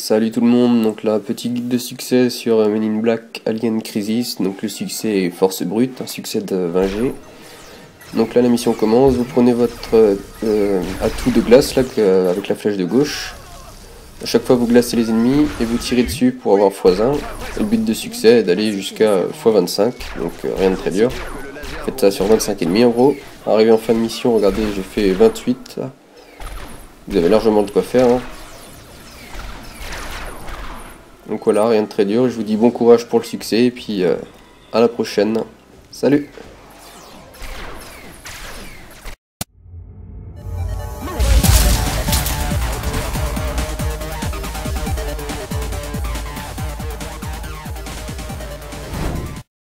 Salut tout le monde, donc là petit guide de succès sur Men in Black Alien Crisis. Donc le succès est force brute, un succès de 20G. Donc là la mission commence, vous prenez votre atout de glace là, avec la flèche de gauche. A chaque fois vous glacez les ennemis et vous tirez dessus pour avoir x1. Et le but de succès est d'aller jusqu'à x25, donc rien de très dur. Faites ça sur 25 ennemis en gros. Arrivé en fin de mission, regardez j'ai fait 28 là. Vous avez largement de quoi faire hein. Donc voilà, rien de très dur, je vous dis bon courage pour le succès et puis à la prochaine. Salut!